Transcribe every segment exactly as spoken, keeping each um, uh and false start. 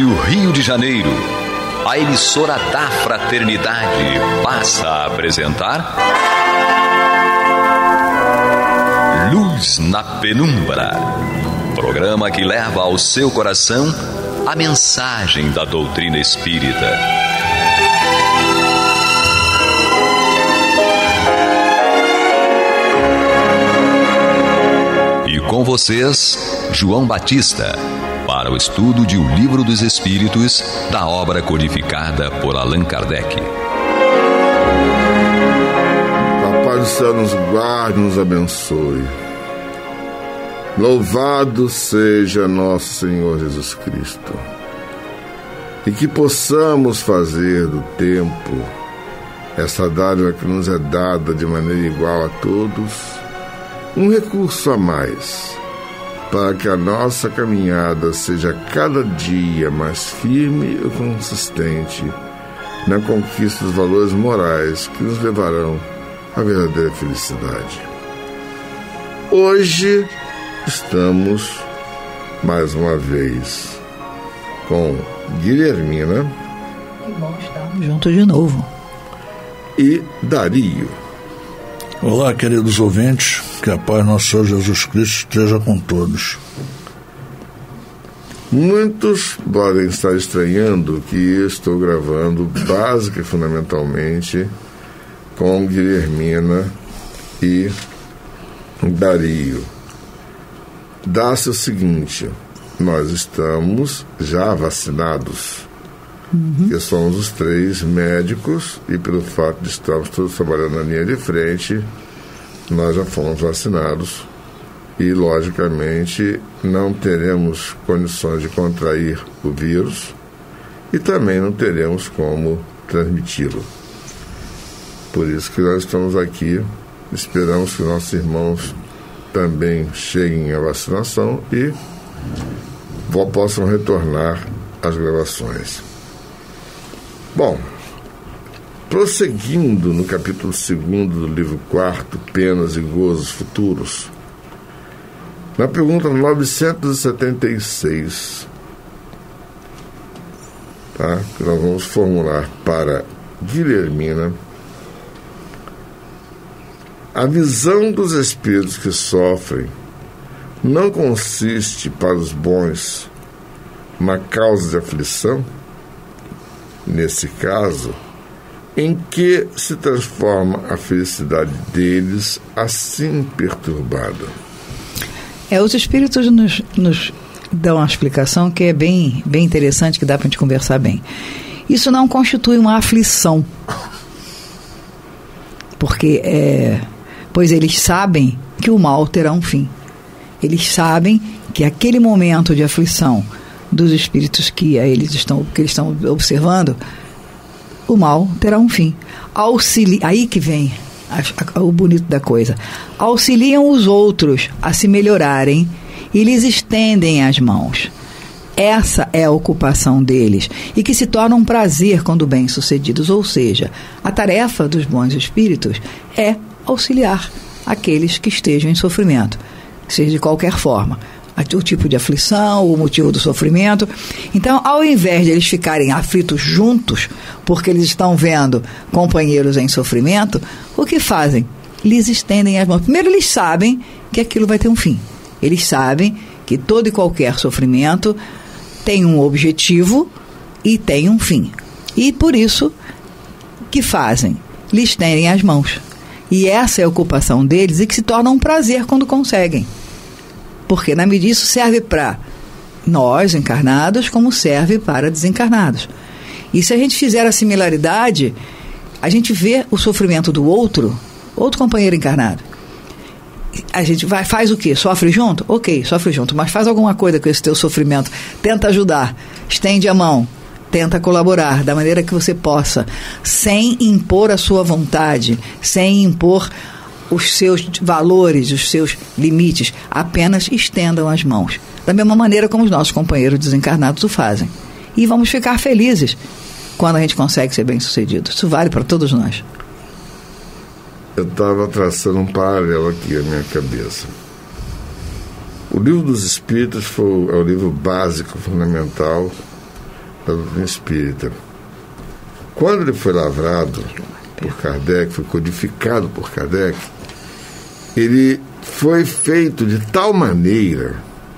Rádio Rio de Janeiro, a emissora da Fraternidade, passa a apresentar Luz na Penumbra, programa que leva ao seu coração a mensagem da doutrina espírita. E com vocês, João Batista, para o estudo de O Livro dos Espíritos, da obra codificada por Allan Kardec. Papai do céu nos guarde, nos abençoe. Louvado seja nosso Senhor Jesus Cristo. E que possamos fazer do tempo essa dádiva que nos é dada de maneira igual a todos, um recurso a mais, para que a nossa caminhada seja cada dia mais firme e consistente na conquista dos valores morais que nos levarão à verdadeira felicidade. Hoje estamos, mais uma vez, com Guilhermina. Que bom estarmos juntos de novo. E Dario. Olá, queridos ouvintes, que a paz do nosso Senhor Jesus Cristo esteja com todos. Muitos podem estar estranhando que eu estou gravando básica e fundamentalmente com Guilhermina e Dario. Dá-se o seguinte: nós estamos já vacinados, uhum. que somos os três médicos, e pelo fato de estarmos todos trabalhando na linha de frente, nós já fomos vacinados e, logicamente, não teremos condições de contrair o vírus e também não teremos como transmiti-lo. Por isso que nós estamos aqui, esperamos que nossos irmãos também cheguem à vacinação e possam retornar às gravações. Bom, prosseguindo no capítulo segundo do livro quarto, Penas e Gozos Futuros, na pergunta novecentos e setenta e seis, tá, que nós vamos formular para Guilhermina: a visão dos espíritos que sofrem não consiste para os bons uma causa de aflição? Nesse caso, em que se transforma a felicidade deles assim perturbada? É, os espíritos nos, nos dão uma explicação que é bem, bem interessante, que dá para a gente conversar bem. Isso não constitui uma aflição, porque é, pois eles sabem que o mal terá um fim. Eles sabem que aquele momento de aflição dos espíritos que eles estão, que eles estão observando, o mal terá um fim. Auxili... Aí que vem a, a, o bonito da coisa. Auxiliam os outros a se melhorarem e lhes estendem as mãos. Essa é a ocupação deles, e que se torna um prazer quando bem-sucedidos. Ou seja, a tarefa dos bons espíritos é auxiliar aqueles que estejam em sofrimento, seja de qualquer forma, o tipo de aflição, o motivo do sofrimento. Então, ao invés de eles ficarem aflitos juntos, porque eles estão vendo companheiros em sofrimento, o que fazem? Lhes estendem as mãos. Primeiro, eles sabem que aquilo vai ter um fim. Eles sabem que todo e qualquer sofrimento tem um objetivo e tem um fim. E por isso, que fazem? Lhes estendem as mãos. E essa é a ocupação deles, e que se torna um prazer quando conseguem. Porque, na medida, isso serve para nós, encarnados, como serve para desencarnados. E se a gente fizer a similaridade, a gente vê o sofrimento do outro, outro companheiro encarnado. A gente vai, faz o quê? Sofre junto? Ok, sofre junto, mas faz alguma coisa com esse teu sofrimento. Tenta ajudar, estende a mão, tenta colaborar da maneira que você possa, sem impor a sua vontade, sem impor os seus valores, os seus limites. Apenas estendam as mãos, da mesma maneira como os nossos companheiros desencarnados o fazem. E vamos ficar felizes quando a gente consegue ser bem-sucedido. Isso vale para todos nós. Eu estava traçando um paralelo aqui na minha cabeça. O Livro dos Espíritos foi, é o livro básico, fundamental, da doutrina espírita. Quando ele foi lavrado por Kardec, foi codificado por Kardec, ele foi feito de tal maneira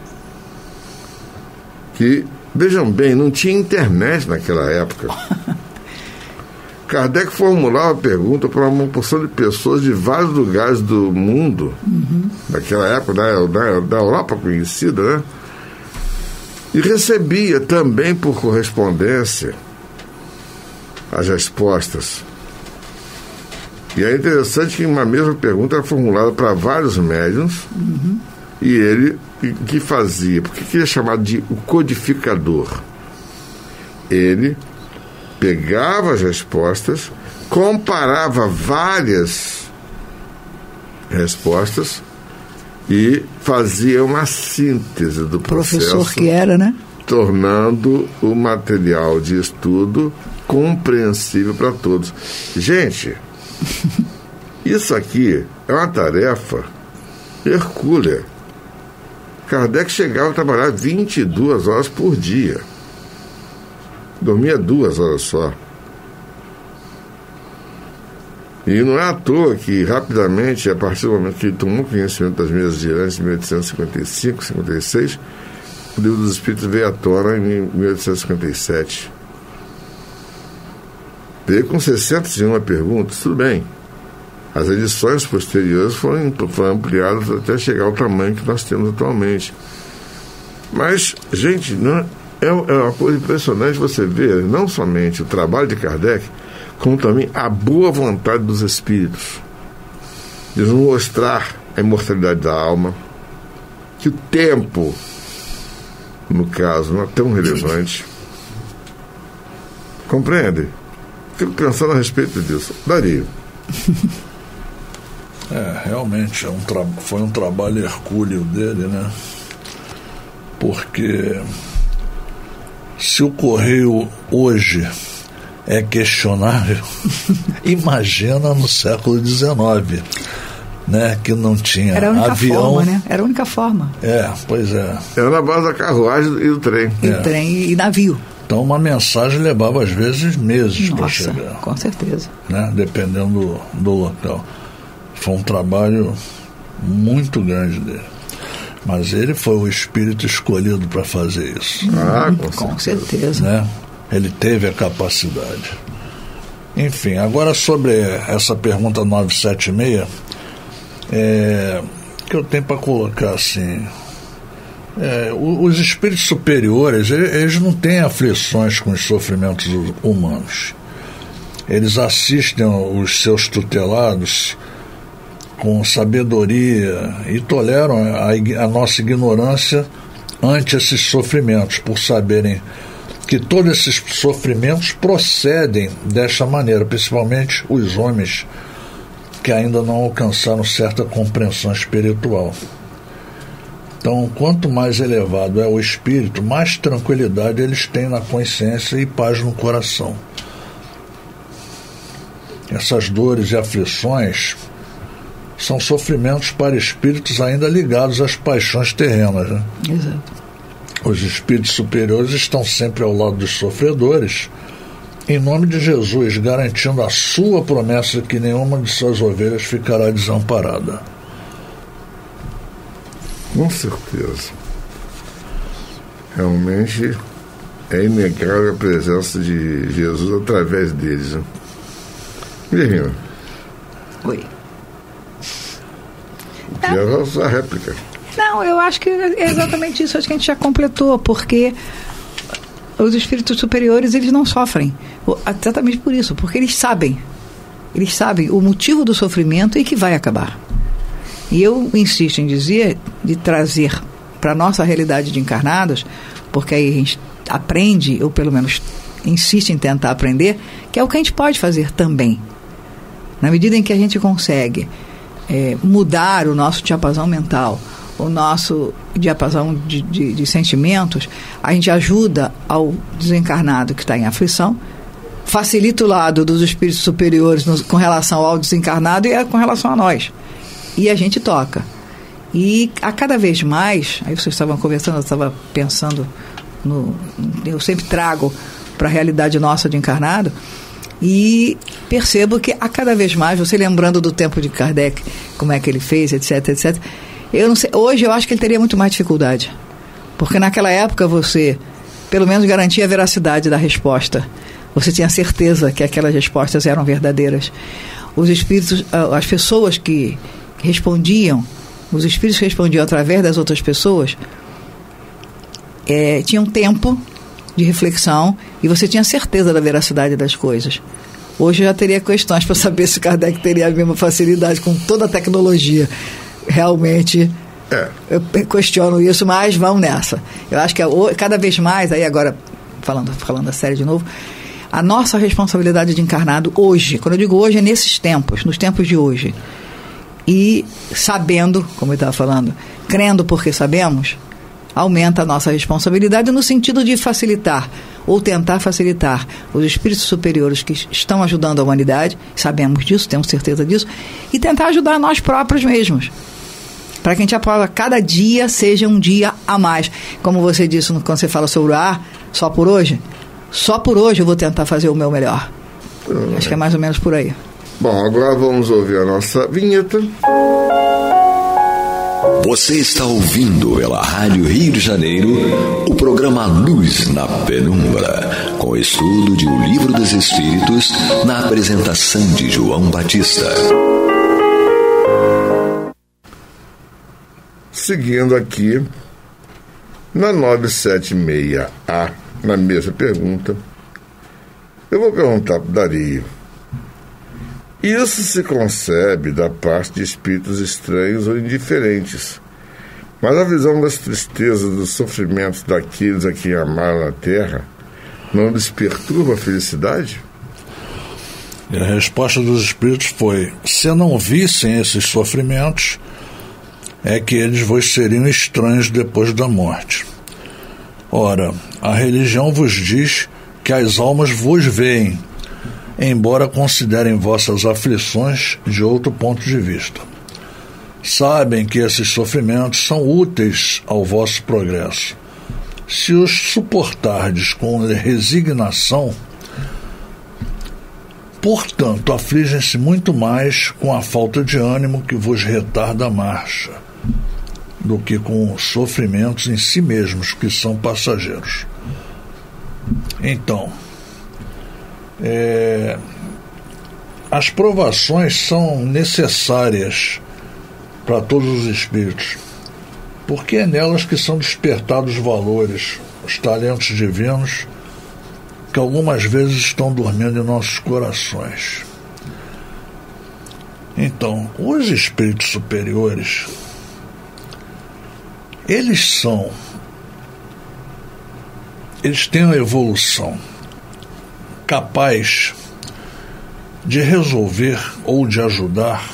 que, vejam bem, não tinha internet naquela época. Kardec formulava a pergunta para uma porção de pessoas de vários lugares do mundo, uhum. naquela época, da, da, da Europa conhecida, né? E recebia também por correspondência as respostas. E é interessante que uma mesma pergunta era formulada para vários médiuns, uhum. e ele, o que fazia? Por que ele é chamado de o codificador? Ele pegava as respostas, comparava várias respostas e fazia uma síntese do processo. Professor que era, né? Tornando o material de estudo compreensível para todos. Gente, isso aqui é uma tarefa hercúlea. Kardec chegava a trabalhar vinte e duas horas por dia. Dormia duas horas só. E não é à toa que, rapidamente, a partir do momento que ele tomou conhecimento das mesas girantes em mil oitocentos e cinquenta e cinco, cinquenta e seis, o Livro dos Espíritos veio à tona em mil oitocentos e cinquenta e sete. Veio com sessenta e uma perguntas, tudo bem. As edições posteriores foram, foram ampliadas até chegar ao tamanho que nós temos atualmente. Mas, gente, não, é, é uma coisa impressionante você ver não somente o trabalho de Kardec, como também a boa vontade dos espíritos de nos mostrar a imortalidade da alma, que o tempo, no caso, não é tão relevante. Compreende? Fico pensando a respeito disso. Dario. É, realmente é um tra... foi um trabalho hercúleo dele, né? Porque se o correio hoje é questionável, imagina no século dezenove, né? Que não tinha Era a única avião. Forma, né? Era a única forma. É, pois é. Era na base da carruagem e do trem. E é. trem e navio. Então uma mensagem levava às vezes meses para chegar. Com certeza. Né? Dependendo do, do local. Foi um trabalho muito grande dele. Mas ele foi o espírito escolhido para fazer isso. Ah, com, com certeza. Né? Ele teve a capacidade. Enfim, agora sobre essa pergunta novecentos e setenta e seis, é, que eu tenho para colocar assim, é, os espíritos superiores, eles não têm aflições com os sofrimentos humanos. Eles assistem os seus tutelados com sabedoria e toleram a, a nossa ignorância ante esses sofrimentos, por saberem que todos esses sofrimentos procedem desta maneira, principalmente os homens que ainda não alcançaram certa compreensão espiritual. Então, quanto mais elevado é o espírito, mais tranquilidade eles têm na consciência e paz no coração. Essas dores e aflições são sofrimentos para espíritos ainda ligados às paixões terrenas, né? Exato. Os espíritos superiores estão sempre ao lado dos sofredores, em nome de Jesus, garantindo a sua promessa de que nenhuma de suas ovelhas ficará desamparada. Com certeza. Realmente é inegável a presença de Jesus através deles, né? Guilherme. Oi. Quero a sua réplica. Não, eu acho que é exatamente isso. Acho que a gente já completou, porque os espíritos superiores, eles não sofrem. Exatamente por isso, porque eles sabem. Eles sabem o motivo do sofrimento e que vai acabar. E eu insisto em dizer, de trazer para a nossa realidade de encarnados, porque aí a gente aprende, ou pelo menos insiste em tentar aprender, que é o que a gente pode fazer também. Na medida em que a gente consegue é, mudar o nosso diapasão mental, o nosso diapasão de, de, de sentimentos, a gente ajuda ao desencarnado que está em aflição, facilita o lado dos espíritos superiores no, com relação ao desencarnado e é com relação a nós. E a gente toca. E a cada vez mais, aí vocês estavam conversando, eu estava pensando no, eu sempre trago para a realidade nossa de encarnado, e percebo que a cada vez mais, você lembrando do tempo de Kardec, como é que ele fez, etc, etc, eu não sei, hoje eu acho que ele teria muito mais dificuldade, porque naquela época você, pelo menos, garantia a veracidade da resposta, você tinha certeza que aquelas respostas eram verdadeiras. Os espíritos, as pessoas que respondiam, os espíritos que respondiam através das outras pessoas, é, tinham tempo de reflexão e você tinha certeza da veracidade das coisas. Hoje eu já teria questões para saber se Kardec teria a mesma facilidade com toda a tecnologia. Realmente, é. eu questiono isso, mas vamos nessa. Eu acho que é, cada vez mais, aí agora, falando, falando a sério de novo, a nossa responsabilidade de encarnado hoje, quando eu digo hoje, é nesses tempos, nos tempos de hoje. E sabendo, como eu estava falando, crendo porque sabemos, aumenta a nossa responsabilidade no sentido de facilitar, ou tentar facilitar, os espíritos superiores que estão ajudando a humanidade, sabemos disso, temos certeza disso, e tentar ajudar nós próprios mesmos, para que a gente aprova cada dia seja um dia a mais. Como você disse quando você fala sobre o ar, só por hoje, só por hoje eu vou tentar fazer o meu melhor. Hum. Acho que é mais ou menos por aí. Bom, agora vamos ouvir a nossa vinheta. Você está ouvindo pela Rádio Rio de Janeiro o programa Luz na Penumbra, com estudo de O Livro dos Espíritos, na apresentação de João Batista. Seguindo aqui, na novecentos e setenta e seis A, na mesma pergunta, eu vou perguntar para o Dario. Isso se concebe da parte de espíritos estranhos ou indiferentes, mas a visão das tristezas, dos sofrimentos daqueles a quem amaram na Terra não lhes perturba a felicidade? E a resposta dos espíritos foi: se não vissem esses sofrimentos, é que eles vos seriam estranhos depois da morte. Ora, a religião vos diz que as almas vos veem, embora considerem vossas aflições de outro ponto de vista. Sabem que esses sofrimentos são úteis ao vosso progresso. Se os suportardes com resignação, portanto, afligem-se muito mais com a falta de ânimo que vos retarda a marcha, do que com sofrimentos em si mesmos, que são passageiros. Então, é, as provações são necessárias para todos os espíritos, porque é nelas que são despertados os valores, os talentos divinos, que algumas vezes estão dormindo em nossos corações. Então, os espíritos superiores, eles são, eles têm uma evolução capaz de resolver ou de ajudar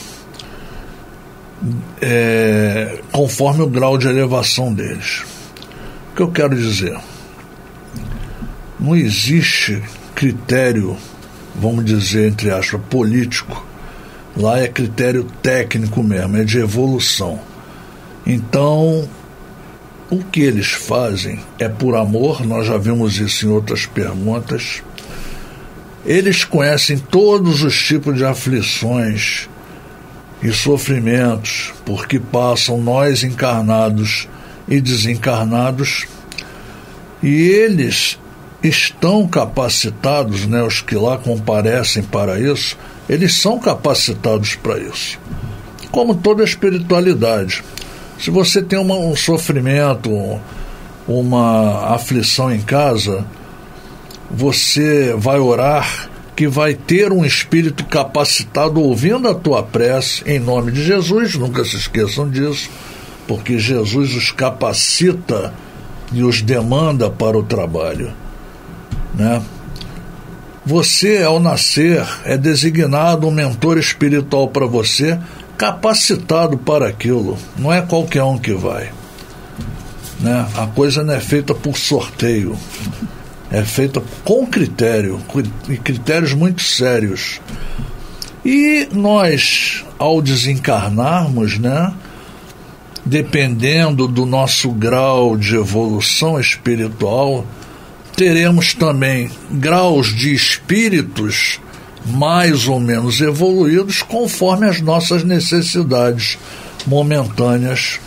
é, conforme o grau de elevação deles. O que eu quero dizer? Não existe critério, vamos dizer, entre aspas, político. Lá é critério técnico mesmo, é de evolução. Então, o que eles fazem é por amor, nós já vimos isso em outras perguntas. Eles conhecem todos os tipos de aflições e sofrimentos por que passam nós encarnados e desencarnados, e eles estão capacitados, né, os que lá comparecem para isso, eles são capacitados para isso, como toda a espiritualidade. Se você tem uma, um sofrimento, uma aflição em casa, você vai orar que vai ter um espírito capacitado ouvindo a tua prece em nome de Jesus, nunca se esqueçam disso, porque Jesus os capacita e os demanda para o trabalho, né? Você, ao nascer, é designado um mentor espiritual para você, capacitado para aquilo. Não é qualquer um que vai, né? A coisa não é feita por sorteio, é feita com critério, e critérios muito sérios. E nós, ao desencarnarmos, né, dependendo do nosso grau de evolução espiritual, teremos também graus de espíritos mais ou menos evoluídos conforme as nossas necessidades momentâneas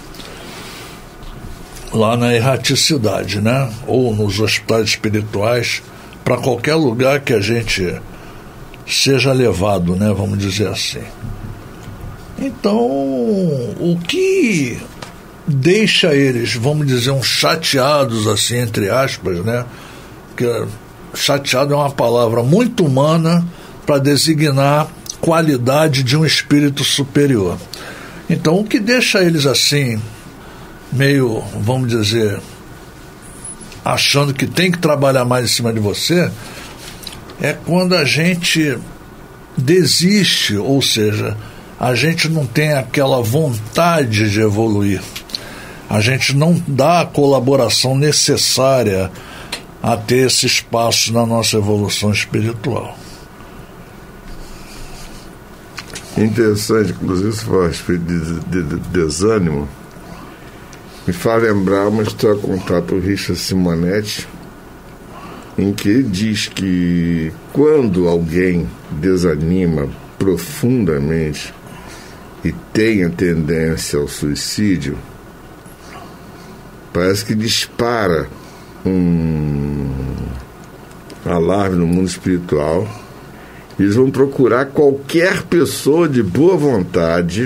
lá na erraticidade, né? Ou nos hospitais espirituais, para qualquer lugar que a gente seja levado, né? Vamos dizer assim. Então, o que deixa eles, vamos dizer, uns chateados, assim, entre aspas, né? Porque chateado é uma palavra muito humana para designar qualidade de um espírito superior. Então, o que deixa eles assim, meio, vamos dizer, achando que tem que trabalhar mais em cima de você, é quando a gente desiste, ou seja, a gente não tem aquela vontade de evoluir, a gente não dá a colaboração necessária a ter esse espaço na nossa evolução espiritual. Interessante, inclusive, se for a respeito de, de, de desânimo, me faz lembrar uma história contada por Richard Simonetti, em que ele diz que quando alguém desanima profundamente e tem a tendência ao suicídio, parece que dispara um alarme no mundo espiritual. Eles vão procurar qualquer pessoa de boa vontade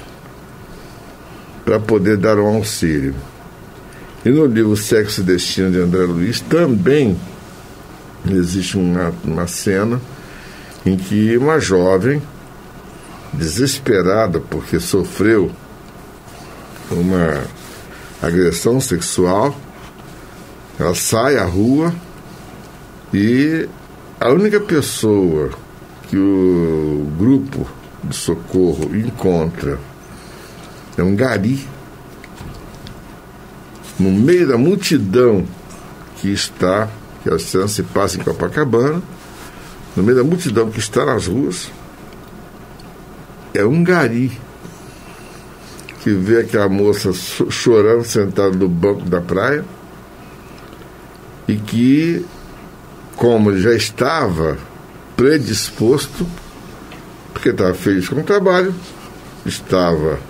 para poder dar um auxílio. E no livro Sexo e Destino, de André Luiz, também existe uma, uma cena em que uma jovem, desesperada porque sofreu uma agressão sexual, ela sai à rua e a única pessoa que o grupo de socorro encontra é um gari no meio da multidão que está, que a cena se passa em Copacabana, no meio da multidão que está nas ruas, é um gari que vê aquela moça chorando sentada no banco da praia e que, como ele já estava predisposto, porque estava feliz com o trabalho, estava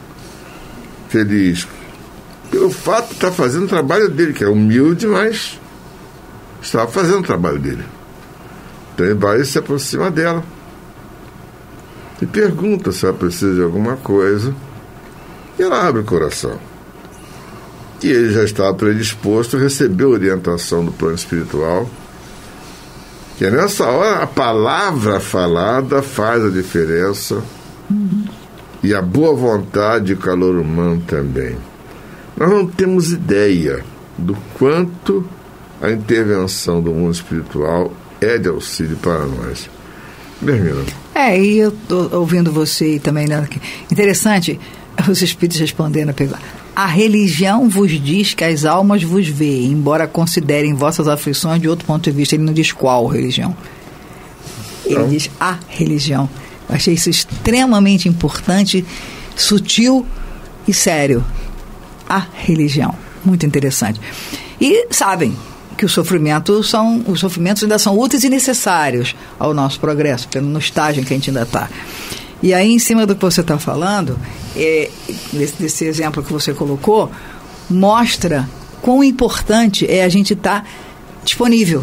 feliz pelo fato de estar fazendo o trabalho dele, que é humilde, mas estava fazendo o trabalho dele. Então ele vai e se aproxima dela e pergunta se ela precisa de alguma coisa, e ela abre o coração. E ele já estava predisposto a receber orientação do plano espiritual, que é nessa hora a palavra falada faz a diferença, uhum. E a boa vontade e o calor humano também. Nós não temos ideia do quanto a intervenção do mundo espiritual é de auxílio para nós. Termina. É, e eu estou ouvindo você e também, né, interessante, os espíritos respondendo a pergunta. A religião vos diz que as almas vos veem, embora considerem vossas aflições de outro ponto de vista. Ele não diz qual religião. Ele não. Diz a religião. Eu achei isso extremamente importante, sutil e sério. A religião. Muito interessante. E sabem que os sofrimentos, são, os sofrimentos ainda são úteis e necessários ao nosso progresso, no estágio em que a gente ainda está. E aí, em cima do que você está falando, é, desse, desse exemplo que você colocou, mostra quão importante é a gente estar tá disponível.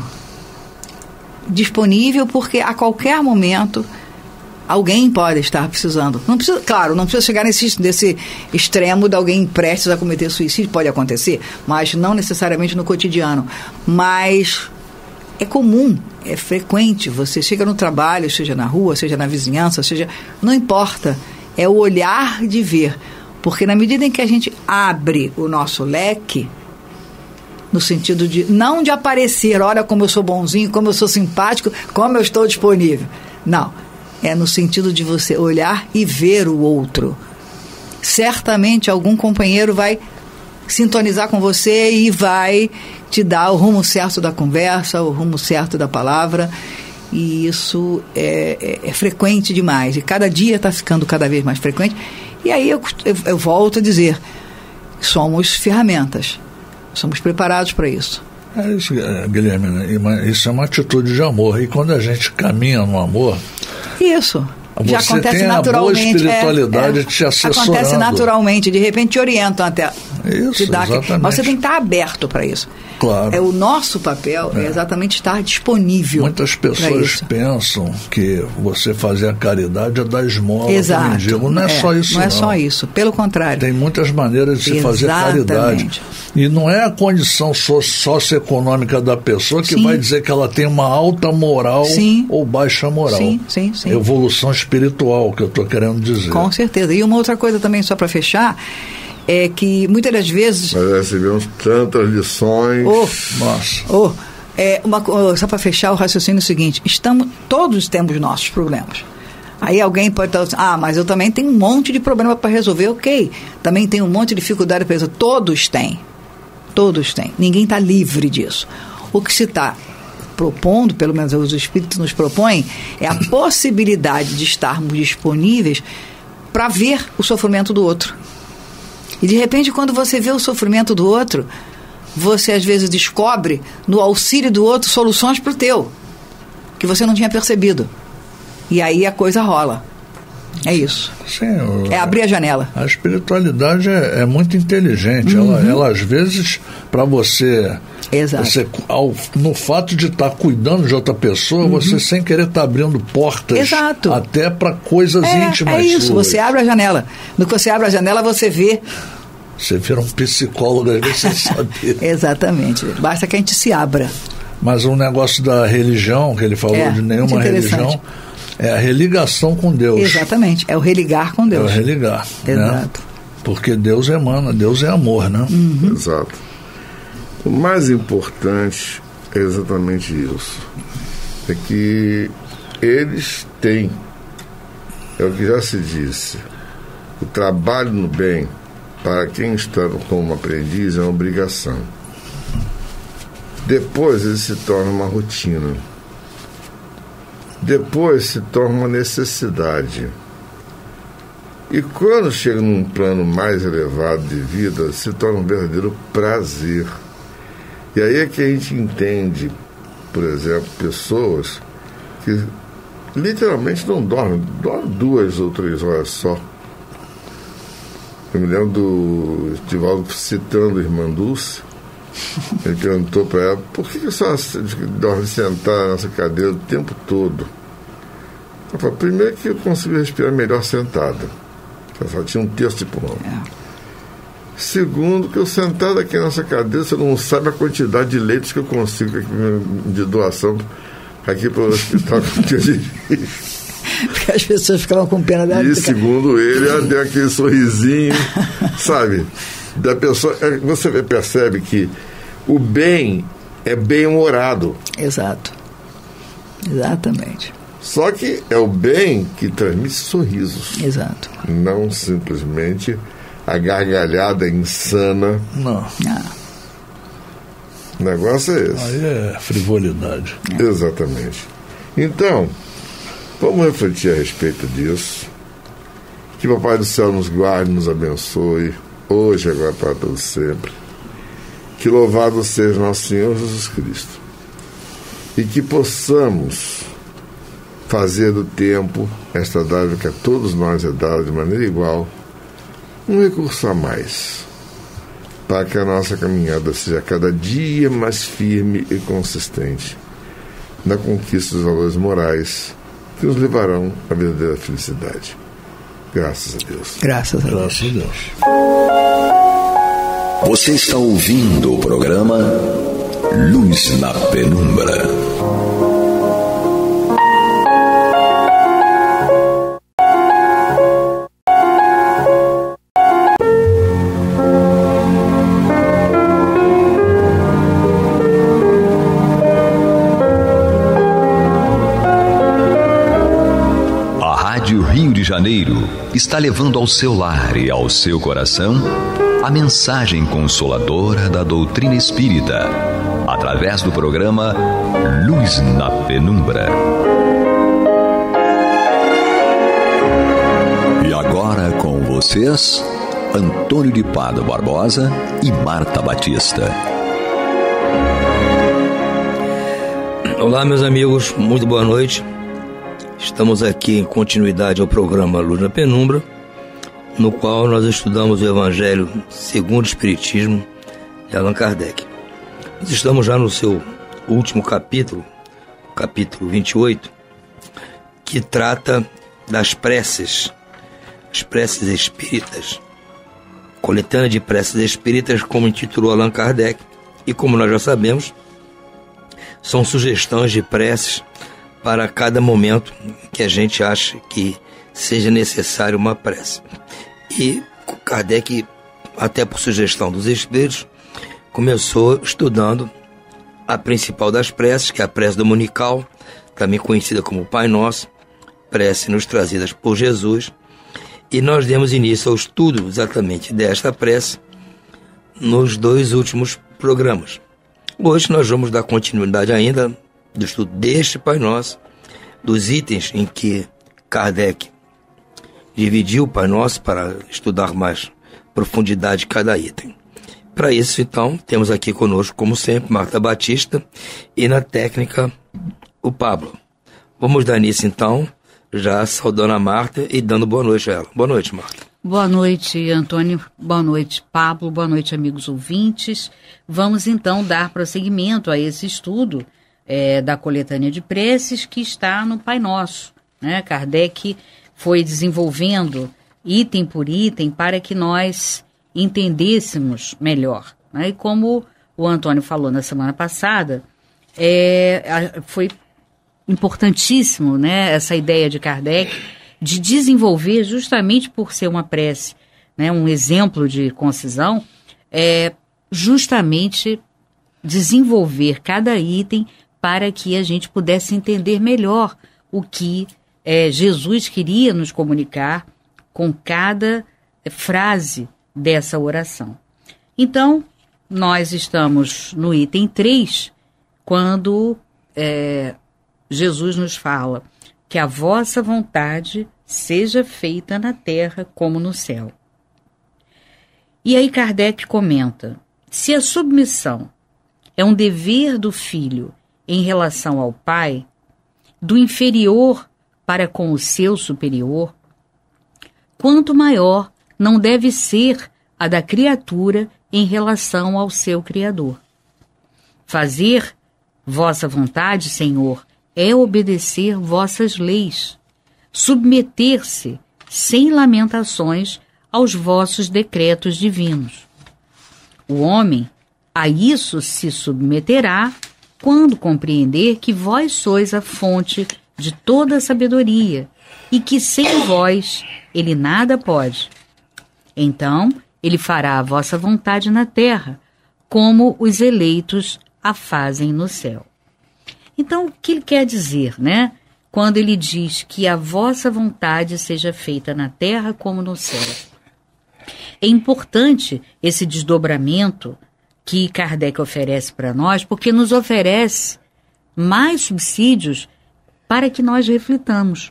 Disponível porque a qualquer momento alguém pode estar precisando. Não precisa, claro, não precisa chegar nesse, nesse extremo de alguém prestes a cometer suicídio, pode acontecer, mas não necessariamente no cotidiano. Mas é comum, é frequente, você chega no trabalho, seja na rua, seja na vizinhança, seja, não importa, é o olhar de ver, porque na medida em que a gente abre o nosso leque, no sentido de, não de aparecer, olha como eu sou bonzinho, como eu sou simpático, como eu estou disponível, não, é no sentido de você olhar e ver o outro. Certamente algum companheiro vai sintonizar com você e vai te dar o rumo certo da conversa, o rumo certo da palavra, e isso é, é, é frequente demais, e cada dia está ficando cada vez mais frequente. E aí eu, eu, eu volto a dizer, somos ferramentas. Somos preparados para isso. É isso, Guilherme, né? Isso é uma atitude de amor. E quando a gente caminha no amor... Isso. Você já acontece tem naturalmente. A boa espiritualidade é, é, te assessorando. Acontece naturalmente, de repente te orientam até. Isso, te dá, exatamente. Mas você tem que estar aberto para isso. Claro. É, o nosso papel é, é exatamente estar disponível. Muitas pessoas pensam que você fazer a caridade é dar esmola para o mendigo. Não é, é só isso, não. Não é não. só isso, pelo contrário. Tem muitas maneiras de se fazer caridade. E não é a condição so- socioeconômica da pessoa que sim. vai dizer que ela tem uma alta moral sim. ou baixa moral. Sim, sim, sim. Evolução espiritual, que eu estou querendo dizer. Com certeza. E uma outra coisa também, só para fechar, é que muitas das vezes... Nós recebemos tantas lições. Oh, Nossa. Oh, é uma, só para fechar o raciocínio é o seguinte, estamos, todos temos nossos problemas. Aí alguém pode estar assim, ah, mas eu também tenho um monte de problema para resolver. Ok, também tenho um monte de dificuldade para resolver. Todos têm. Todos têm. Ninguém está livre disso. O que se está propondo, pelo menos os espíritos nos propõem, é a possibilidade de estarmos disponíveis para ver o sofrimento do outro. E de repente, quando você vê o sofrimento do outro, você às vezes descobre no auxílio do outro soluções para o teu, que você não tinha percebido. E aí a coisa rola. É isso. Sim, o, é abrir a janela. A espiritualidade é, é muito inteligente. Uhum. Ela, ela, às vezes, para você... Exato. Você, ao, no fato de estar tá cuidando de outra pessoa, uhum. você sem querer estar tá abrindo portas. Exato. Até para coisas é, íntimas. É isso, suas. Você abre a janela. No que você abre a janela, você vê... Você vira um psicólogo, às vezes, sem saber. Exatamente. Basta que a gente se abra. Mas um negócio da religião, que ele falou, é, de nenhuma religião... É a religação com Deus. Exatamente, é o religar com Deus. É o religar. Exato. Né? Porque Deus emana, Deus é amor, né? Uhum. Exato. O mais importante é exatamente isso. É que eles têm, é o que já se disse, o trabalho no bem, para quem está como aprendiz, é uma obrigação. Depois ele se torna uma rotina. Depois se torna uma necessidade. E quando chega num plano mais elevado de vida, se torna um verdadeiro prazer. E aí é que a gente entende, por exemplo, pessoas que literalmente não dormem, dormem duas ou três horas só. Eu me lembro do Estivaldo citando a irmã Dulce. Ele perguntou para ela, por que a senhora dorme sentada nessa cadeira o tempo todo? Ela falou, primeiro que eu consigo respirar melhor sentada. Ela só tinha um terço de pulmão. É. Segundo, que eu sentado aqui nessa cadeira, você não sabe a quantidade de leitos que eu consigo aqui, de doação aqui para o hospital que eu dirijo. Porque as pessoas ficavam com pena dela. E segundo ele, ela deu aquele sorrisinho, sabe? Da pessoa, você percebe que o bem é bem-humorado. Exato. Exatamente. Só que é o bem que transmite sorrisos. Exato. Não simplesmente a gargalhada insana. Não. Não. O negócio é esse. Aí é frivolidade. É. Exatamente. Então, vamos refletir a respeito disso. Que o Papai do Céu nos guarde, nos abençoe, hoje, agora, para todo sempre. Que louvado seja nosso Senhor Jesus Cristo. E que possamos fazer do tempo, esta dádiva que a todos nós é dada de maneira igual, um recurso a mais, para que a nossa caminhada seja cada dia mais firme e consistente na conquista dos valores morais que nos levarão à verdadeira felicidade. Graças a Deus. Graças a Deus. Graças a Deus. Você está ouvindo o programa Luz na Penumbra. Rio de Janeiro está levando ao seu lar e ao seu coração a mensagem consoladora da doutrina espírita, através do programa Luz na Penumbra. E agora com vocês, Antônio de Pádua Barbosa e Marta Batista. Olá, meus amigos, muito boa noite. Estamos aqui em continuidade ao programa Luz na Penumbra, no qual nós estudamos o Evangelho segundo o Espiritismo de Allan Kardec. Nós estamos já no seu último capítulo, capítulo vinte e oito, que trata das preces, as preces espíritas, coletânea de preces espíritas, como intitulou Allan Kardec, e como nós já sabemos, são sugestões de preces para cada momento que a gente acha que seja necessário uma prece. E Kardec, até por sugestão dos espíritos, começou estudando a principal das preces, que é a prece dominical, também conhecida como Pai Nosso, prece nos trazidas por Jesus, e nós demos início ao estudo exatamente desta prece nos dois últimos programas. Hoje nós vamos dar continuidade ainda do estudo deste Pai Nosso, dos itens em que Kardec dividiu o Pai Nosso para estudar mais profundidade cada item. Para isso, então, temos aqui conosco, como sempre, Marta Batista e na técnica o Pablo. Vamos dar início, então, já saudando a Marta e dando boa noite a ela. Boa noite, Marta. Boa noite, Antônio. Boa noite, Pablo. Boa noite, amigos ouvintes. Vamos, então, dar prosseguimento a esse estudo é, da coletânea de preces que está no Pai Nosso, né? Kardec foi desenvolvendo item por item para que nós entendêssemos melhor, né? E como o Antônio falou na semana passada, é, foi importantíssimo, né, essa ideia de Kardec de desenvolver, justamente por ser uma prece, né, um exemplo de concisão, é justamente desenvolver cada item para que a gente pudesse entender melhor o que é, Jesus queria nos comunicar com cada frase dessa oração. Então, nós estamos no item três, quando é, Jesus nos fala que a vossa vontade seja feita na terra como no céu. E aí Kardec comenta, se a submissão é um dever do filho em relação ao pai, do inferior para com o seu superior, quanto maior não deve ser a da criatura em relação ao seu Criador. Fazer vossa vontade, Senhor, é obedecer vossas leis, submeter-se sem lamentações aos vossos decretos divinos. O homem a isso se submeterá quando compreender que vós sois a fonte de toda a sabedoria e que sem vós ele nada pode. Então ele fará a vossa vontade na terra, como os eleitos a fazem no céu. Então, o que ele quer dizer, né? Quando ele diz que a vossa vontade seja feita na terra como no céu. É importante esse desdobramento que Kardec oferece para nós, porque nos oferece mais subsídios para que nós reflitamos.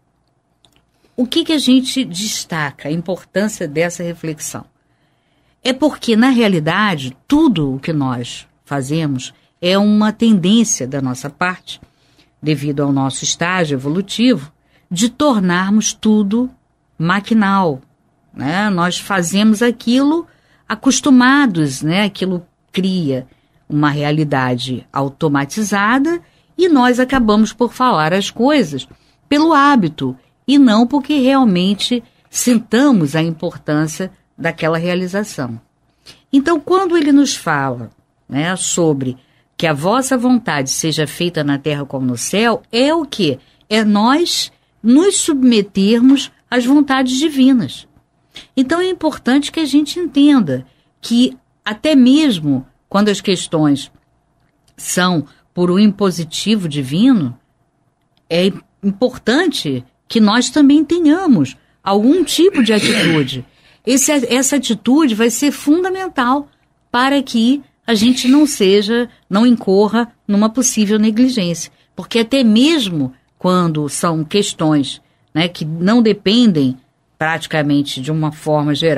O que, que a gente destaca, a importância dessa reflexão? É porque, na realidade, tudo o que nós fazemos é uma tendência da nossa parte, devido ao nosso estágio evolutivo, de tornarmos tudo maquinal, né? Nós fazemos aquilo acostumados, né? Aquilo cria uma realidade automatizada e nós acabamos por falar as coisas pelo hábito e não porque realmente sintamos a importância daquela realização. Então, quando ele nos fala, né, sobre que a vossa vontade seja feita na terra como no céu, é o quê? É nós nos submetermos às vontades divinas. Então é importante que a gente entenda que até mesmo quando as questões são por um impositivo divino, é importante que nós também tenhamos algum tipo de atitude. Esse, essa atitude vai ser fundamental para que a gente não seja, não incorra numa possível negligência. Porque até mesmo quando são questões, né, que não dependem praticamente de uma forma geral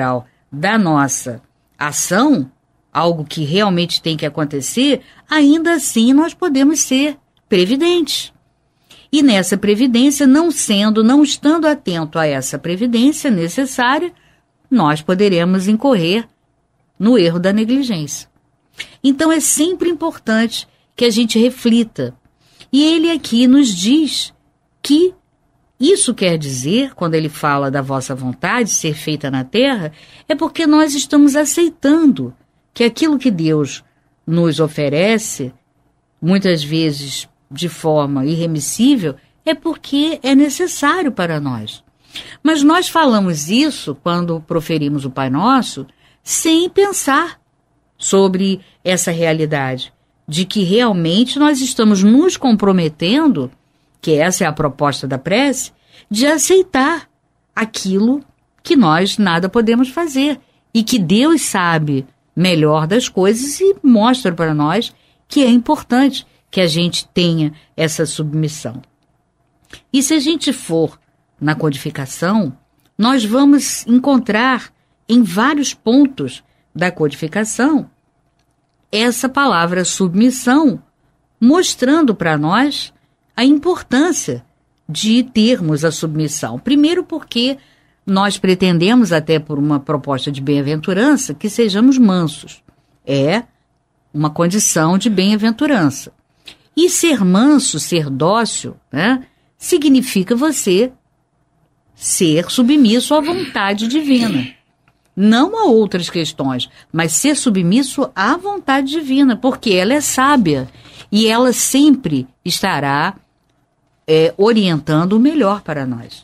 da nossa ação, algo que realmente tem que acontecer, ainda assim nós podemos ser previdentes. E nessa previdência, não sendo, não estando atento a essa previdência necessária, nós poderemos incorrer no erro da negligência. Então é sempre importante que a gente reflita. E ele aqui nos diz que isso quer dizer, quando ele fala da vossa vontade ser feita na terra, é porque nós estamos aceitando que aquilo que Deus nos oferece, muitas vezes de forma irremissível, é porque é necessário para nós. Mas nós falamos isso quando proferimos o Pai Nosso, sem pensar sobre essa realidade, de que realmente nós estamos nos comprometendo, que essa é a proposta da prece, de aceitar aquilo que nós nada podemos fazer e que Deus sabe melhor das coisas e mostra para nós que é importante que a gente tenha essa submissão. E se a gente for na codificação, nós vamos encontrar em vários pontos da codificação essa palavra submissão, mostrando para nós a importância de termos a submissão. Primeiro porque nós pretendemos, até por uma proposta de bem-aventurança, que sejamos mansos. É uma condição de bem-aventurança. E ser manso, ser dócil, né, significa você ser submisso à vontade divina. Não a outras questões, mas ser submisso à vontade divina, porque ela é sábia e ela sempre estará é, orientando o melhor para nós.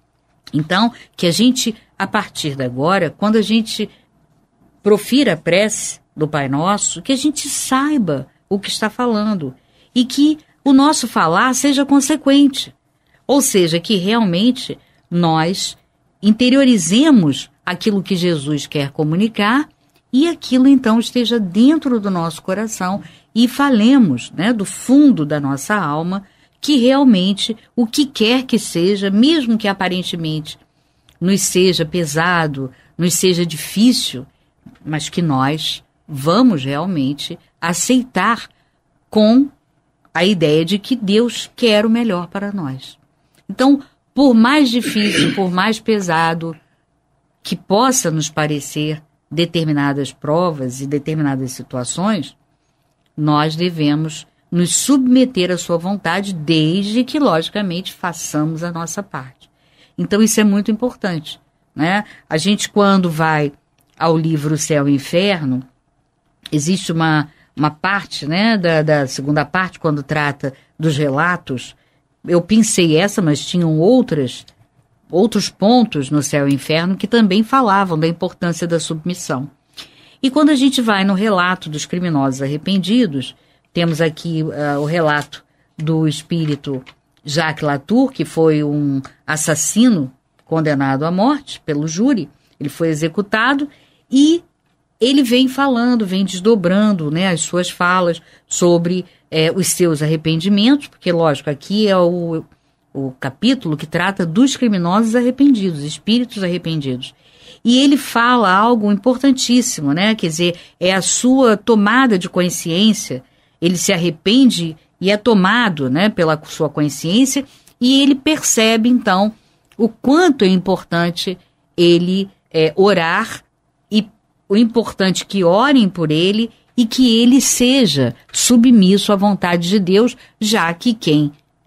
Então, que a gente, a partir de agora, quando a gente profira a prece do Pai Nosso, que a gente saiba o que está falando e que o nosso falar seja consequente. Ou seja, que realmente nós interiorizemos aquilo que Jesus quer comunicar e aquilo então esteja dentro do nosso coração e falemos, né, do fundo da nossa alma que realmente o que quer que seja, mesmo que aparentemente nos seja pesado, nos seja difícil, mas que nós vamos realmente aceitar com a ideia de que Deus quer o melhor para nós. Então, por mais difícil, por mais pesado que possa nos parecer determinadas provas e determinadas situações, nós devemos nos submeter à sua vontade, desde que, logicamente, façamos a nossa parte. Então, isso é muito importante, né? A gente, quando vai ao livro Céu e Inferno, existe uma, uma parte, né, da, da segunda parte, quando trata dos relatos. Eu pensei essa, mas tinham outras, outros pontos no Céu e Inferno que também falavam da importância da submissão. E quando a gente vai no relato dos criminosos arrependidos, temos aqui uh, o relato do espírito Jacques Latour, que foi um assassino condenado à morte pelo júri. Ele foi executado e ele vem falando, vem desdobrando, né, as suas falas sobre eh, os seus arrependimentos, porque, lógico, aqui é o, o capítulo que trata dos criminosos arrependidos, espíritos arrependidos. E ele fala algo importantíssimo, né? Quer dizer, é a sua tomada de consciência. Ele se arrepende e é tomado, né, pela sua consciência, e ele percebe, então, o quanto é importante ele é, orar, e o importante que orem por ele e que ele seja submisso à vontade de Deus, já que quem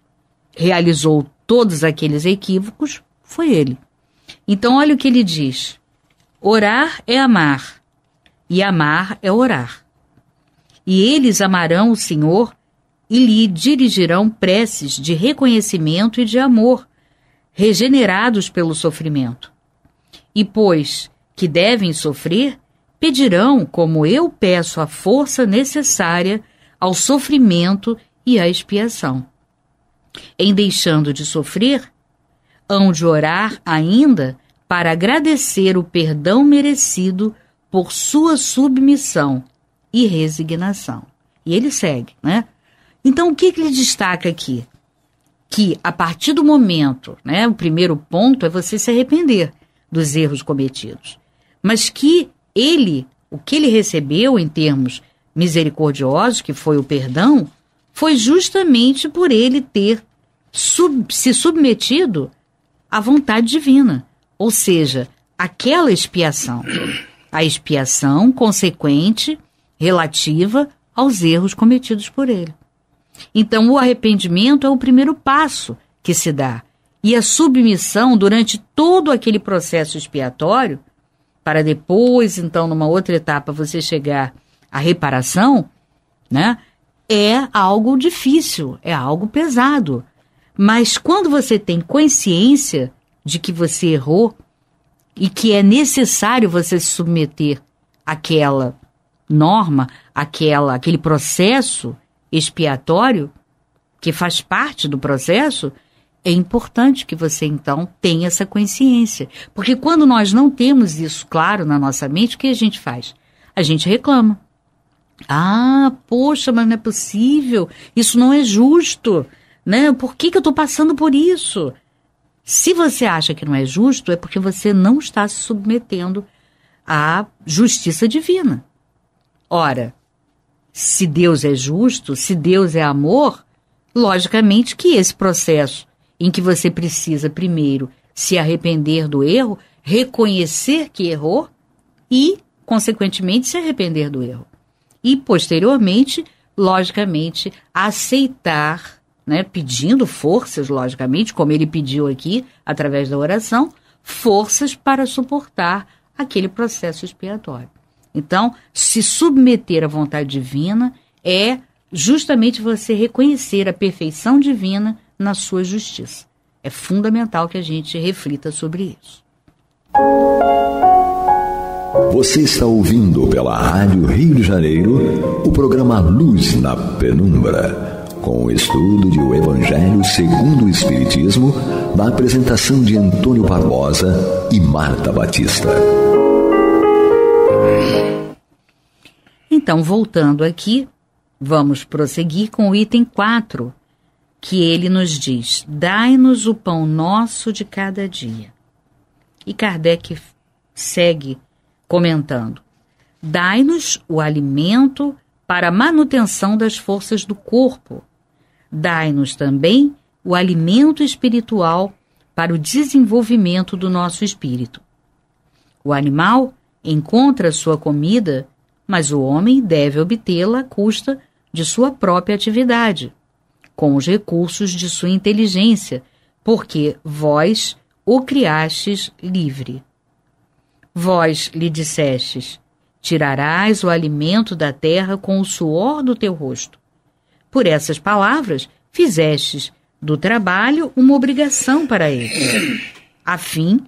realizou todos aqueles equívocos foi ele. Então, olha o que ele diz: orar é amar, e amar é orar. E eles amarão o Senhor e lhe dirigirão preces de reconhecimento e de amor, regenerados pelo sofrimento. E pois que devem sofrer, pedirão, como eu peço, a força necessária ao sofrimento e à expiação. Em deixando de sofrer, hão de orar ainda para agradecer o perdão merecido por sua submissão e resignação. E ele segue, né? Então, o que, que ele destaca aqui? Que a partir do momento, né, o primeiro ponto é você se arrepender dos erros cometidos. mas que ele, o que ele recebeu em termos misericordiosos, que foi o perdão, foi justamente por ele ter sub, se submetido à vontade divina, ou seja, aquela expiação, a expiação consequente relativa aos erros cometidos por ele. Então, o arrependimento é o primeiro passo que se dá, e a submissão durante todo aquele processo expiatório, para depois, então, numa outra etapa, você chegar à reparação, né, é algo difícil, é algo pesado. Mas quando você tem consciência de que você errou e que é necessário você se submeter àquela norma, àquela, àquele processo expiatório, que faz parte do processo, é importante que você, então, tenha essa consciência. Porque quando nós não temos isso claro na nossa mente, o que a gente faz? A gente reclama. Ah, poxa, mas não é possível, isso não é justo, né? Por que que eu estou passando por isso? Se você acha que não é justo, é porque você não está se submetendo à justiça divina. Ora, se Deus é justo, se Deus é amor, logicamente que esse processo em que você precisa primeiro se arrepender do erro, reconhecer que errou e, consequentemente, se arrepender do erro. E, posteriormente, logicamente, aceitar, né, pedindo forças, logicamente, como ele pediu aqui, através da oração, forças para suportar aquele processo expiatório. Então, se submeter à vontade divina é justamente você reconhecer a perfeição divina na sua justiça. É fundamental que a gente reflita sobre isso. Você está ouvindo pela Rádio Rio de Janeiro o programa Luz na Penumbra, com o estudo de O Evangelho segundo o Espiritismo, na apresentação de Antônio Barbosa e Marta Batista. Então, voltando aqui, vamos prosseguir com o item quatro, que ele nos diz: dai-nos o pão nosso de cada dia. E Kardec segue comentando: dai-nos o alimento para a manutenção das forças do corpo. Dai-nos também o alimento espiritual para o desenvolvimento do nosso espírito. O animal encontra sua comida, mas o homem deve obtê-la à custa de sua própria atividade, com os recursos de sua inteligência, porque vós o criastes livre. Vós lhe dissestes: tirarás o alimento da terra com o suor do teu rosto. Por essas palavras, fizestes do trabalho uma obrigação para ele, a fim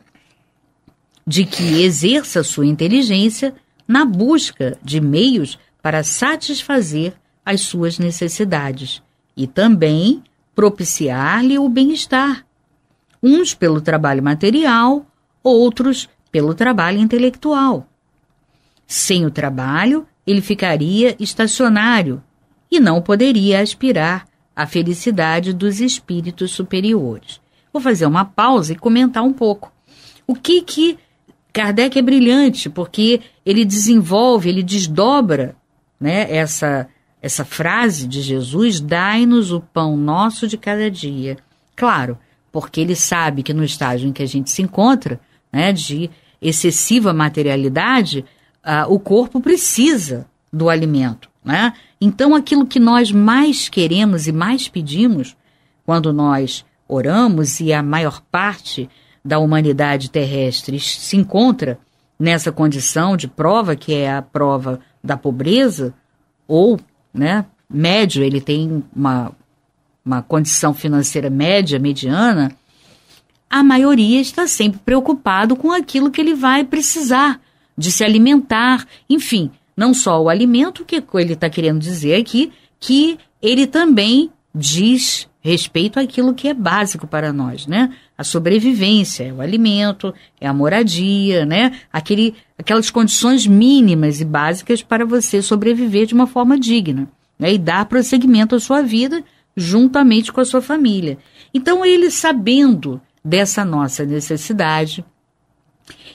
de que exerça sua inteligência na busca de meios para satisfazer as suas necessidades e também propiciar-lhe o bem-estar, uns pelo trabalho material, outros pelo trabalho intelectual. Sem o trabalho, ele ficaria estacionário e não poderia aspirar à felicidade dos espíritos superiores. Vou fazer uma pausa e comentar um pouco. O que que Kardec é brilhante, porque ele desenvolve, ele desdobra, né, essa, essa frase de Jesus: dai-nos o pão nosso de cada dia. Claro, porque ele sabe que no estágio em que a gente se encontra, né, de excessiva materialidade, uh, o corpo precisa do alimento, né? Então, aquilo que nós mais queremos e mais pedimos, quando nós oramos, e a maior parte da humanidade terrestre se encontra nessa condição de prova, que é a prova da pobreza, ou, né, médio, ele tem uma, uma condição financeira média, mediana, a maioria está sempre preocupado com aquilo que ele vai precisar, de se alimentar, enfim, não só o alimento, que ele está querendo dizer aqui, que ele também diz respeito àquilo que é básico para nós, né? A sobrevivência, é o alimento, é a moradia, né? Aquele, aquelas condições mínimas e básicas para você sobreviver de uma forma digna, né? E dar prosseguimento à sua vida juntamente com a sua família. Então, ele, sabendo dessa nossa necessidade,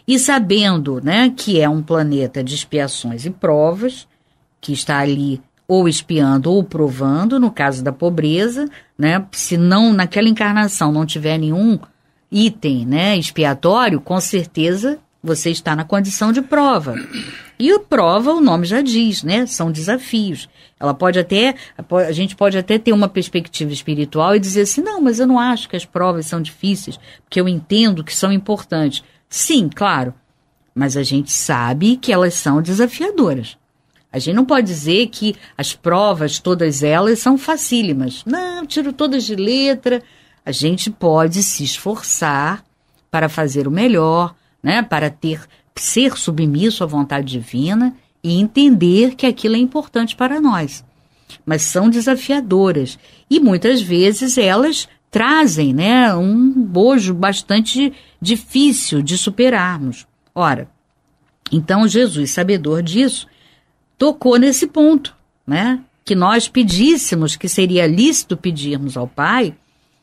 E sabendo, né, que é um planeta de expiações e provas, que está ali ou expiando ou provando, no caso da pobreza, né, se não, naquela encarnação não tiver nenhum item, né, expiatório, com certeza você está na condição de prova. E o prova, o nome já diz, né, são desafios. Ela pode até, a gente pode até ter uma perspectiva espiritual e dizer assim, não, mas eu não acho que as provas são difíceis, porque eu entendo que são importantes. Sim, claro, mas a gente sabe que elas são desafiadoras. A gente não pode dizer que as provas, todas elas, são facílimas. Não, tiro todas de letra. A gente pode se esforçar para fazer o melhor, né, para ter, ser submisso à vontade divina e entender que aquilo é importante para nós. Mas são desafiadoras. E muitas vezes elas trazem, né, um bojo bastante difícil de superarmos. Ora, então Jesus, sabedor disso, tocou nesse ponto, né, que nós pedíssemos, que seria lícito pedirmos ao Pai,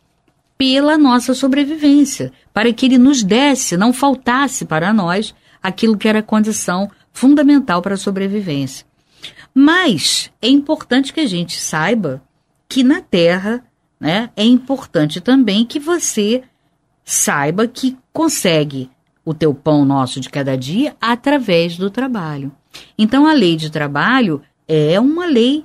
pela nossa sobrevivência, para que Ele nos desse, não faltasse para nós aquilo que era condição fundamental para a sobrevivência. Mas é importante que a gente saiba que na Terra, né, é importante também que você saiba que consegue o teu pão nosso de cada dia através do trabalho. Então a lei de trabalho é uma lei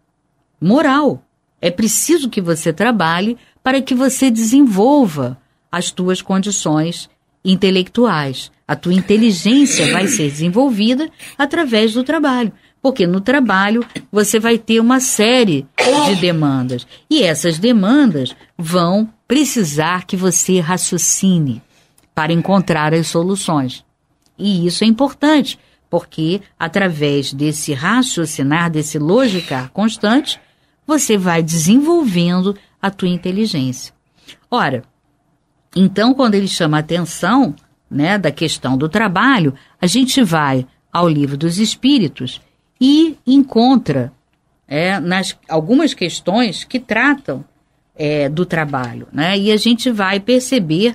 moral. É preciso que você trabalhe para que você desenvolva as tuas condições intelectuais. A tua inteligência vai ser desenvolvida através do trabalho. Porque no trabalho você vai ter uma série de demandas. E essas demandas vão precisar que você raciocine para encontrar as soluções. E isso é importante, porque através desse raciocinar, desse logicar constante, você vai desenvolvendo a tua inteligência. Ora, então quando ele chama a atenção, né, da questão do trabalho, a gente vai ao Livro dos Espíritos e encontra é, nas, algumas questões que tratam é, do trabalho, né? E a gente vai perceber,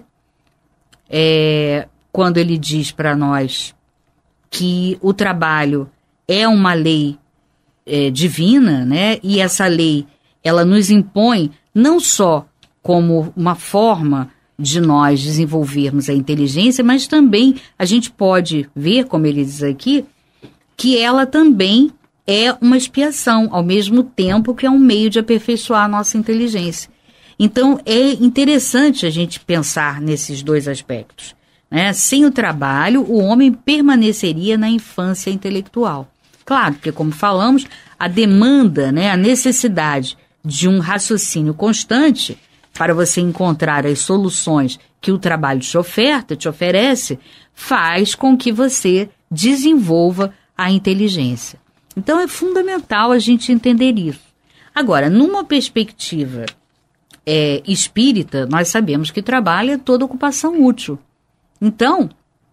é, quando ele diz para nós que o trabalho é uma lei é, divina, né? E essa lei, ela nos impõe não só como uma forma de nós desenvolvermos a inteligência, mas também a gente pode ver, como ele diz aqui, que ela também é uma expiação, ao mesmo tempo que é um meio de aperfeiçoar a nossa inteligência. Então, é interessante a gente pensar nesses dois aspectos, né? Sem o trabalho, o homem permaneceria na infância intelectual. Claro, porque, como falamos, a demanda, né, a necessidade de um raciocínio constante para você encontrar as soluções que o trabalho te oferta, te oferece, faz com que você desenvolva a inteligência. Então é fundamental a gente entender isso. Agora, numa perspectiva é, espírita, nós sabemos que trabalho é toda ocupação útil. Então,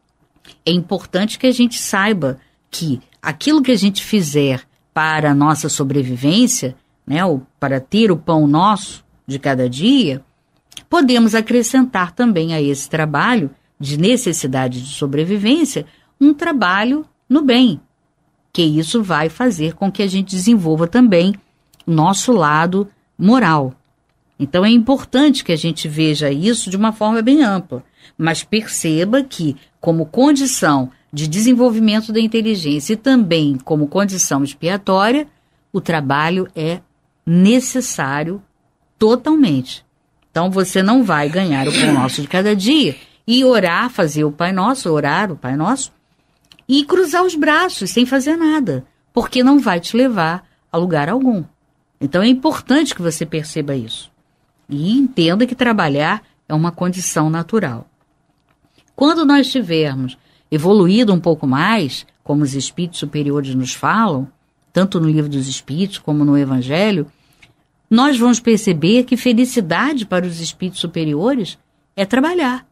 é importante que a gente saiba que aquilo que a gente fizer para a nossa sobrevivência, né, ou para ter o pão nosso de cada dia, podemos acrescentar também a esse trabalho de necessidade de sobrevivência um trabalho no bem, que isso vai fazer com que a gente desenvolva também o nosso lado moral. Então é importante que a gente veja isso de uma forma bem ampla, mas perceba que, como condição de desenvolvimento da inteligência e também como condição expiatória, o trabalho é necessário totalmente. Então você não vai ganhar o pão nosso de cada dia e orar, fazer o Pai Nosso, orar o Pai Nosso, e cruzar os braços sem fazer nada, porque não vai te levar a lugar algum. Então é importante que você perceba isso e entenda que trabalhar é uma condição natural. Quando nós tivermos evoluído um pouco mais, como os espíritos superiores nos falam, tanto no Livro dos Espíritos como no Evangelho, nós vamos perceber que felicidade para os espíritos superiores é trabalhar.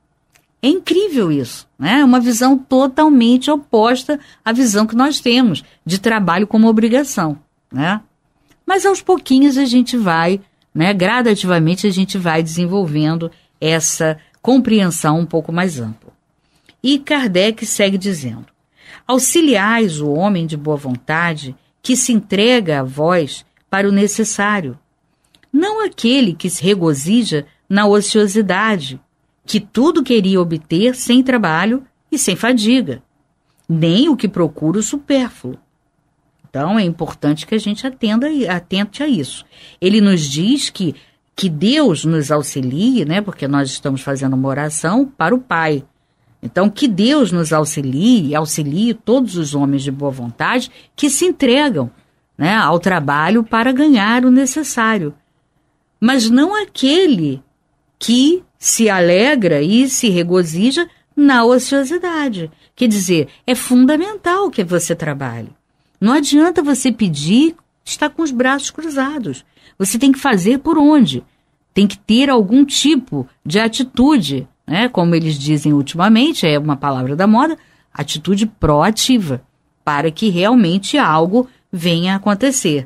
É incrível isso, né? É uma visão totalmente oposta à visão que nós temos de trabalho como obrigação, né? Mas aos pouquinhos a gente vai, né, gradativamente a gente vai desenvolvendo essa compreensão um pouco mais ampla. E Kardec segue dizendo: auxiliais o homem de boa vontade que se entrega a vós para o necessário, não aquele que se regozija na ociosidade, que tudo queria obter sem trabalho e sem fadiga, nem o que procura o supérfluo. Então é importante que a gente atenda, atente a isso. Ele nos diz que, que Deus nos auxilie, né, porque nós estamos fazendo uma oração para o Pai. Então que Deus nos auxilie, auxilie todos os homens de boa vontade que se entregam, né, ao trabalho para ganhar o necessário. Mas não aquele que se alegra e se regozija na ociosidade. Quer dizer, é fundamental que você trabalhe. Não adianta você pedir, estar com os braços cruzados. Você tem que fazer por onde? Tem que ter algum tipo de atitude, né? Como eles dizem ultimamente, é uma palavra da moda, atitude proativa, para que realmente algo venha a acontecer.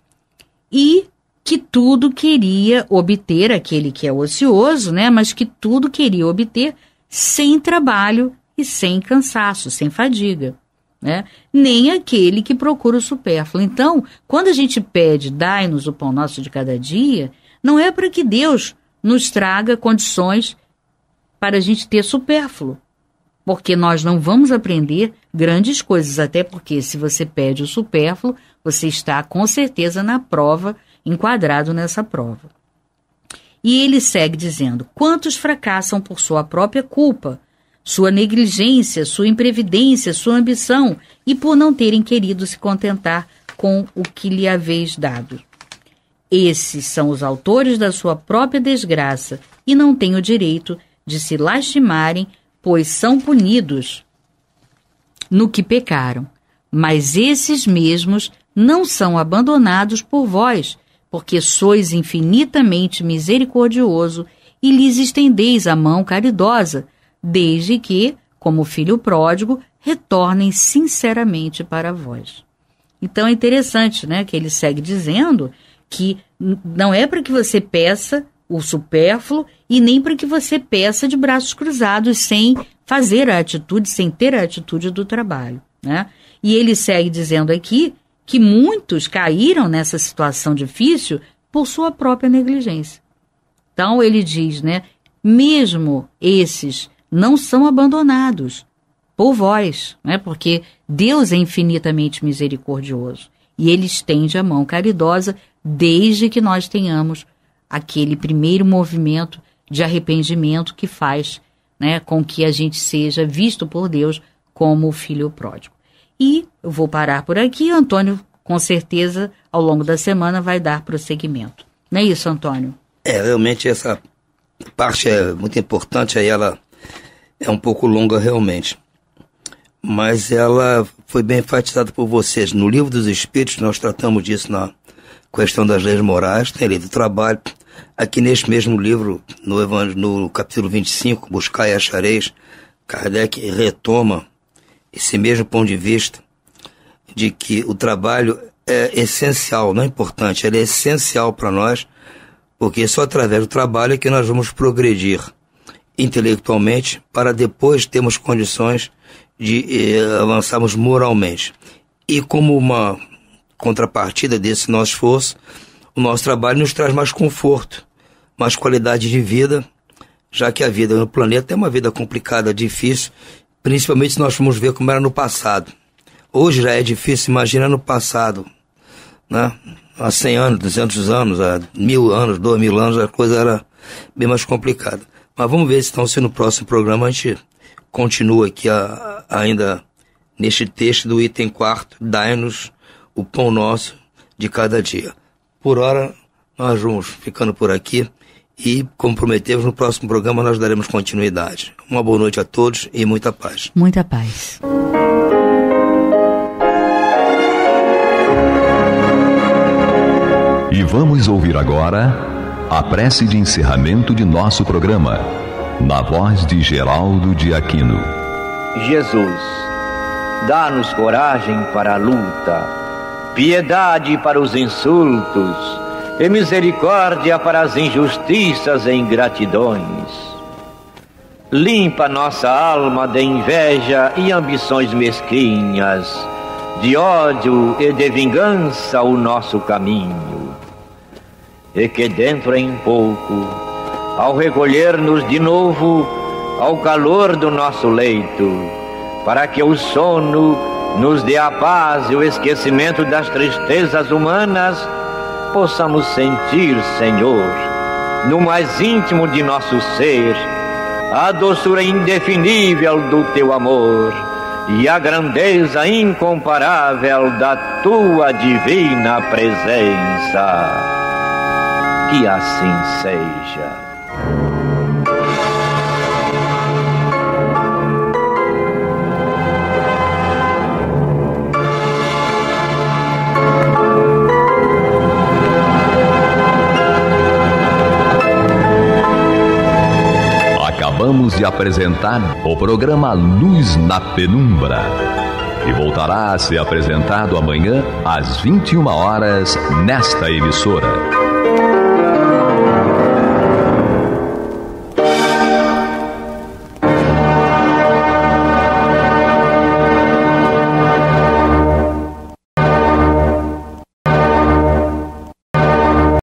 E que tudo queria obter, aquele que é ocioso, né? Mas que tudo queria obter sem trabalho e sem cansaço, sem fadiga. Né? Nem aquele que procura o supérfluo. Então, quando a gente pede, dai-nos o pão nosso de cada dia, não é para que Deus nos traga condições para a gente ter supérfluo, porque nós não vamos aprender grandes coisas, até porque se você pede o supérfluo, você está com certeza na prova, enquadrado nessa prova. E ele segue dizendo: quantos fracassam por sua própria culpa, sua negligência, sua imprevidência, sua ambição, e por não terem querido se contentar com o que lhe haveis dado. Esses são os autores da sua própria desgraça e não têm o direito de se lastimarem, pois são punidos no que pecaram. Mas esses mesmos não são abandonados por vós, porque sois infinitamente misericordioso e lhes estendeis a mão caridosa, desde que, como filho pródigo, retornem sinceramente para vós. Então é interessante, né, que ele segue dizendo que não é para que você peça o supérfluo e nem para que você peça de braços cruzados sem fazer a atitude, sem ter a atitude do trabalho, né? E ele segue dizendo aqui que muitos caíram nessa situação difícil por sua própria negligência. Então ele diz, né, mesmo esses não são abandonados por vós, né? Porque Deus é infinitamente misericordioso e Ele estende a mão caridosa desde que nós tenhamos aquele primeiro movimento de arrependimento que faz, né, com que a gente seja visto por Deus como o filho pródigo. E eu vou parar por aqui, Antônio, com certeza, ao longo da semana vai dar prosseguimento. Não é isso, Antônio? É, realmente essa parte é muito importante, aí ela é um pouco longa realmente, mas ela foi bem enfatizada por vocês. No Livro dos Espíritos nós tratamos disso na questão das leis morais, tem lei do trabalho. Aqui neste mesmo livro, no, Evangelho, no capítulo vinte e cinco, Buscai e Achareis, Kardec retoma esse mesmo ponto de vista de que o trabalho é essencial, não é importante, ele é essencial para nós, porque só através do trabalho é que nós vamos progredir intelectualmente para depois termos condições de eh, avançarmos moralmente. E como uma contrapartida desse nosso esforço, o nosso trabalho nos traz mais conforto, mais qualidade de vida, já que a vida no planeta é uma vida complicada, difícil, principalmente se nós formos ver como era no passado. Hoje já é difícil, imagina no passado, né? Há cem anos, duzentos anos, há mil anos, dois mil anos, a coisa era bem mais complicada. Mas vamos ver se então, se no próximo programa a gente continua aqui a, a, ainda neste texto do item quarto, dai-nos o pão nosso de cada dia. Por hora, nós vamos ficando por aqui e, como prometemos, no próximo programa nós daremos continuidade. Uma boa noite a todos e muita paz. Muita paz. E vamos ouvir agora a prece de encerramento de nosso programa, na voz de Geraldo de Aquino. Jesus, dá-nos coragem para a luta, piedade para os insultos e misericórdia para as injustiças e ingratidões. limpa nossa alma de inveja e ambições mesquinhas, de ódio e de vingança o nosso caminho. E que dentro em pouco, ao recolher-nos de novo ao calor do nosso leito, para que o sono nos dê a paz e o esquecimento das tristezas humanas, possamos sentir, Senhor, no mais íntimo de nosso ser, a doçura indefinível do Teu amor e a grandeza incomparável da Tua divina presença. Que assim seja. Acabamos de apresentar o programa Luz na Penumbra, que voltará a ser apresentado amanhã às vinte e uma horas nesta emissora.